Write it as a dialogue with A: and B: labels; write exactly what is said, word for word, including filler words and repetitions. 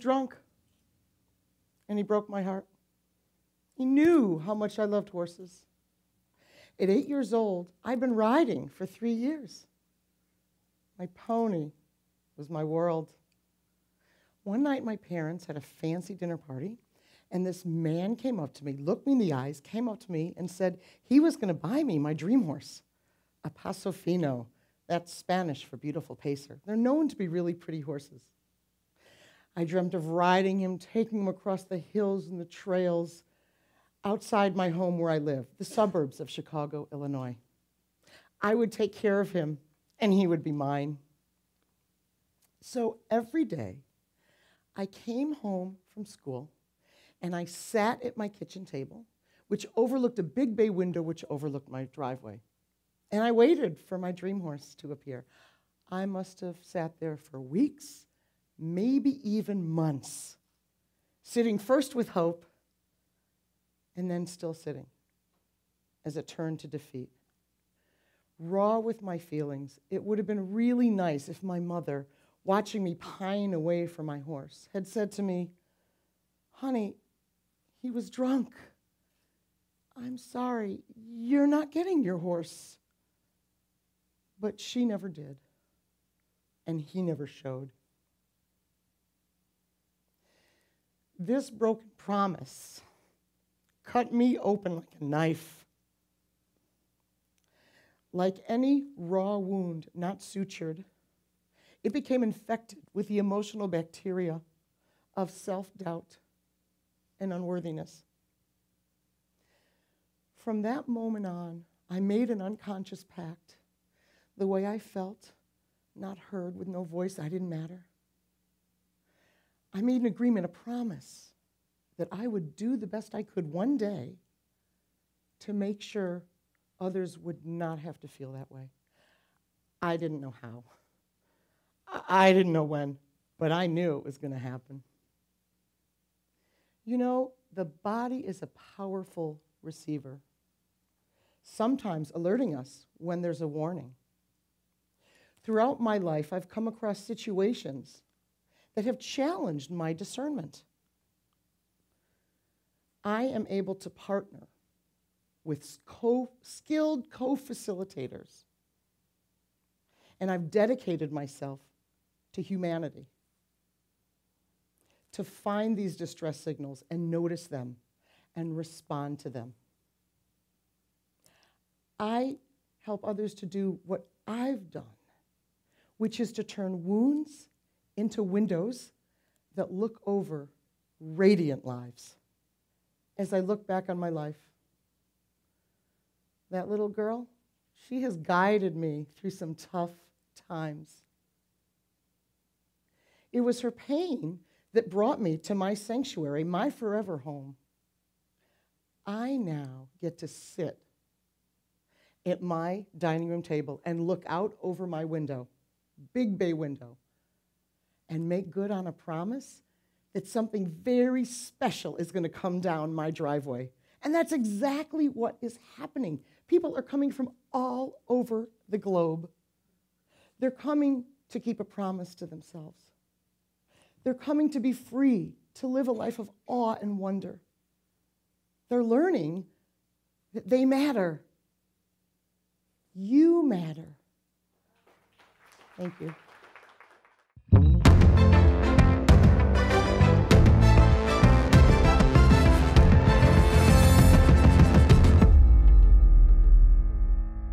A: drunk, and he broke my heart. He knew how much I loved horses. At eight years old, I'd been riding for three years. My pony was my world. One night, my parents had a fancy dinner party, and this man came up to me, looked me in the eyes, came up to me, and said he was going to buy me my dream horse, a Paso Fino. That's Spanish for beautiful pacer. They're known to be really pretty horses. I dreamt of riding him, taking him across the hills and the trails outside my home where I live, the suburbs of Chicago, Illinois. I would take care of him, and he would be mine. So every day, I came home from school, and I sat at my kitchen table, which overlooked a big bay window which overlooked my driveway. And I waited for my dream horse to appear. I must have sat there for weeks, maybe even months, sitting first with hope, and then still sitting as it turned to defeat. Raw with my feelings, it would have been really nice if my mother, watching me pine away for my horse, had said to me, "Honey, he was drunk. I'm sorry, you're not getting your horse." But she never did, and he never showed. This broken promise cut me open like a knife. Like any raw wound not sutured, it became infected with the emotional bacteria of self-doubt and unworthiness. From that moment on, I made an unconscious pact. The way I felt, not heard, with no voice, I didn't matter. I made an agreement, a promise, that I would do the best I could one day to make sure others would not have to feel that way. I didn't know how. I didn't know when, but I knew it was going to happen. You know, the body is a powerful receiver, sometimes alerting us when there's a warning. Throughout my life, I've come across situations that have challenged my discernment. I am able to partner with co- skilled co-facilitators, and I've dedicated myself to humanity, to find these distress signals and notice them and respond to them. I help others to do what I've done, which is to turn wounds into windows that look over radiant lives. As I look back on my life, that little girl, she has guided me through some tough times. It was her pain that brought me to my sanctuary, my forever home. I now get to sit at my dining room table and look out over my window, big bay window, and make good on a promise that something very special is going to come down my driveway. And that's exactly what is happening. People are coming from all over the globe. They're coming to keep a promise to themselves. They're coming to be free, to live a life of awe and wonder. They're learning that they matter. You matter. Thank you.